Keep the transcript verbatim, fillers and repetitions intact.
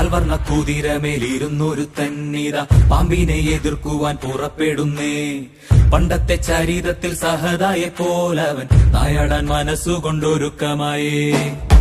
പാൽവർണ്ണ കുതിരമേലിരുന്നൊരു തന്നിത പാമ്പിനെ എതിർക്കുവാൻ പുറപ്പെടുന്നേ. പണ്ടത്തെ ചരിതത്തിൽ സഹതായെ പോലവൻ നായാടാൻ മനസ്സുകൊണ്ടൊരുക്കമായേ.